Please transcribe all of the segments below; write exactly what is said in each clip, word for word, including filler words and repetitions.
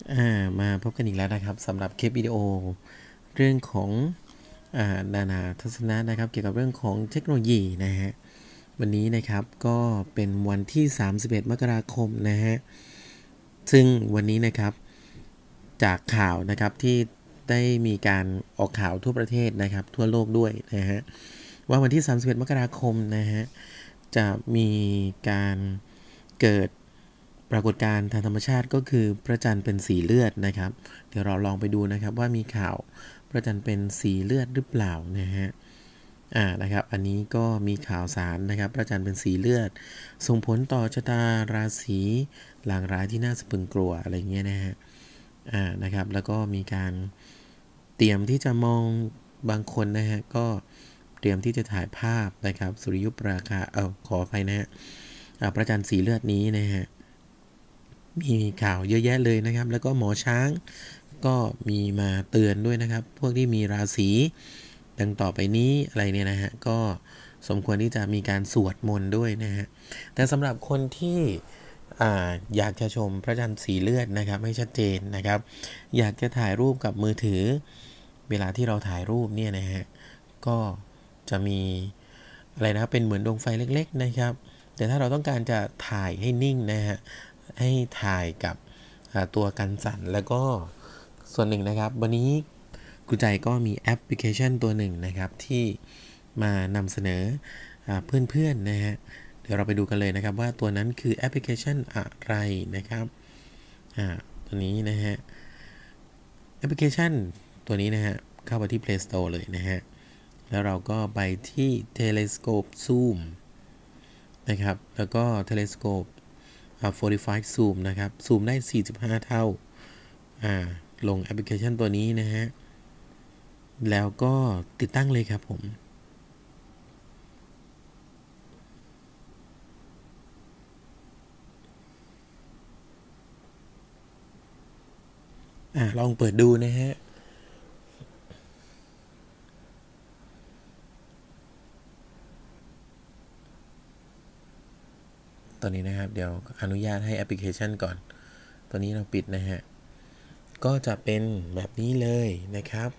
อ่ามาพบกันอีกแล้วนะครับสำหรับคลิปวิดีโอเรื่องของอ่านานาทัศนะนะครับเกี่ยวกับเรื่องของเทคโนโลยีนะฮะวันนี้นะครับก็เป็นวันที่สามสิบเอ็ดมกราคมนะฮะซึ่งวันนี้นะครับจากข่าวนะครับที่ได้มีการออกข่าวทั่วประเทศนะครับทั่วโลกด้วยนะฮะว่าวันที่สามสิบเอ็ดมกราคมนะฮะจะมีการเกิดปรากฏการณ์ทางธรรมชาติก็คือพระจันทร์เป็นสีเลือดนะครับเดี๋ยวเราลองไปดูนะครับว่ามีข่าวพระจันทร์เป็นสีเลือดหรือเปล่านะฮะอ่านะครับอันนี้ก็มีข่าวสารนะครับพระจันทร์เป็นสีเลือดส่งผลต่อชะตาราศีหลางร้ายที่น่าสะพรึงกลัวอะไรเงี้ยนะฮะอ่านะครับแล้วก็มีการเตรียมที่จะมองบางคนนะฮะก็เตรียมที่จะถ่ายภาพนะครับสุริยุปราคาเออขออภัยนะฮะพระจันทร์สีเลือดนี้นะฮะมีข่าวเยอะแยะเลยนะครับแล้วก็หมอช้างก็มีมาเตือนด้วยนะครับพวกที่มีราศีดังต่อไปนี้อะไรเนี่ยนะฮะก็สมควรที่จะมีการสวดมนต์ด้วยนะฮะแต่สำหรับคนที่อ่าอยากจะชมพระจันทร์สีเลือดนะครับให้ชัดเจนนะครับอยากจะถ่ายรูปกับมือถือเวลาที่เราถ่ายรูปเนี่ยนะฮะก็จะมีอะไรนะเป็นเหมือนดวงไฟเล็กๆนะครับแต่ถ้าเราต้องการจะถ่ายให้นิ่งนะฮะให้ถ่ายกับตัวกันสั่นแล้วก็ส่วนหนึ่งนะครับวันนี้กุใจก็มีแอปพลิเคชันตัวหนึ่งนะครับที่มานำเสนอเพื่อนๆนะฮะเดี๋ยวเราไปดูกันเลยนะครับว่าตัวนั้นคือแอปพลิเคชันอะไรนะครับอ่าตัวนี้นะฮะแอปพลิเคชันตัวนี้นะฮะเข้าไปที่ Play Store เลยนะฮะแล้วเราก็ไปที่ Telescope Zoom นะครับแล้วก็ Telescope อ่าforty-five Zoom นะครับซูมได้สี่สิบห้าเท่าอ่าลงแอปพลิเคชันตัวนี้นะฮะแล้วก็ติดตั้งเลยครับผมอ่าลองเปิดดูนะฮะตอนนี้นะครับเดี๋ยวอนุญาตให้แอปพลิเคชันก่อนตัวนี้เราปิดนะฮะก็จะเป็นแบบนี้เลยนะครับ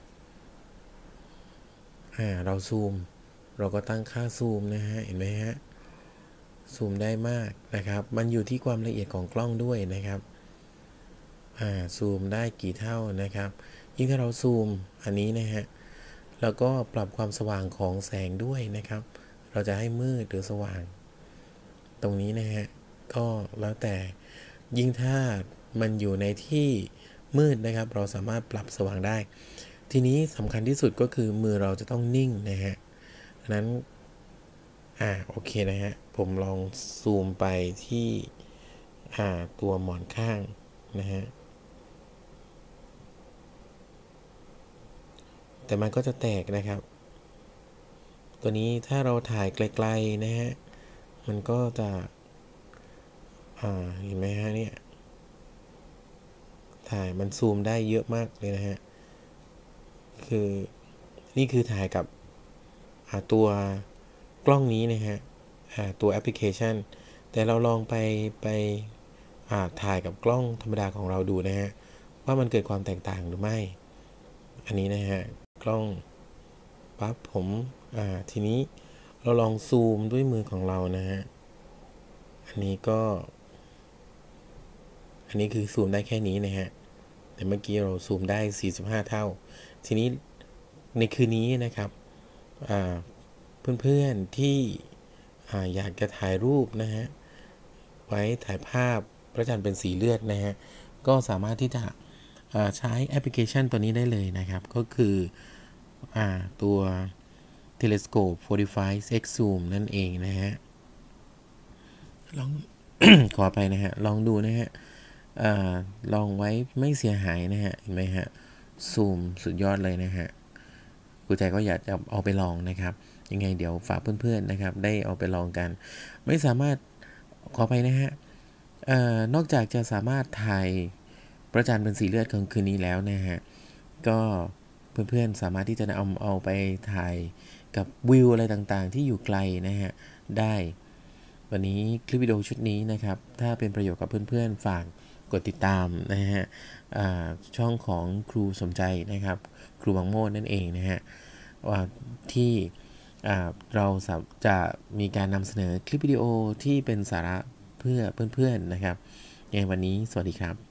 อ่าเราซูมเราก็ตั้งค่าซูมนะฮะเห็นไหมฮะซูมได้มากนะครับมันอยู่ที่ความละเอียดของกล้องด้วยนะครับอ่าซูมได้กี่เท่านะครับยิ่งถ้าเราซูมอันนี้นะฮะแล้วก็ปรับความสว่างของแสงด้วยนะครับเราจะให้มืดหรือสว่างตรงนี้นะฮะก็แล้วแต่ยิ่งถ้ามันอยู่ในที่มืดนะครับเราสามารถปรับสว่างได้ทีนี้สำคัญที่สุดก็คือมือเราจะต้องนิ่งนะฮะนั้นอ่าโอเคนะฮะผมลองซูมไปที่อ่าตัวหมอนข้างนะฮะแต่มันก็จะแตกนะครับตัวนี้ถ้าเราถ่ายไกลๆนะฮะมันก็จะอ่าเห็นไหมฮะเนี่ยถ่ายมันซูมได้เยอะมากเลยนะฮะคือนี่คือถ่ายกับตัวกล้องนี้นะฮะตัวแอปพลิเคชันแต่เราลองไปไปถ่ายกับกล้องธรรมดาของเราดูนะฮะว่ามันเกิดความแตกต่างหรือไม่อันนี้นะฮะกล้องปั๊บผมทีนี้เราลองซูมด้วยมือของเรานะฮะอันนี้ก็อันนี้คือซูมได้แค่นี้นะฮะแต่เมื่อกี้เราซูมได้สี่สิบห้าเท่าทีนี้ในคืนนี้นะครับเพื่อนๆที่อยากจะถ่ายรูปนะฮะไว้ถ่ายภาพพระจันทร์เป็นสีเลือดนะฮะก็สามารถที่จะใช้แอปพลิเคชันตัวนี้ได้เลยนะครับก็คืออตัว Telescope forty-five x Zoom นั่นเองนะฮะลอง ขอไปนะฮะลองดูนะฮะอลองไว้ไม่เสียหายนะฮะเห็นไหมฮะซูมสุดยอดเลยนะฮะกูใจก็อยากจะเอาไปลองนะครับยังไงเดี๋ยวฝากเพื่อนๆนะครับได้เอาไปลองกันไม่สามารถขอไปนะฮะนอกจากจะสามารถถ่ายพระจันทร์เป็นสีเลือดของคืนนี้แล้วนะฮะก็เพื่อนๆสามารถที่จะเอาเอาไปถ่ายกับวิวอะไรต่างๆที่อยู่ไกลนะฮะได้วันนี้คลิปวิดีโอชุดนี้นะครับถ้าเป็นประโยชน์กับเพื่อนๆฝากกดติดตามนะฮะช่องของครูสมใจนะครับครูบางโมดนั่นเองนะฮะว่าที่เราจะมีการนำเสนอคลิปวิดีโอที่เป็นสาระเพื่อเพื่อนๆนะครับในวันนี้สวัสดีครับ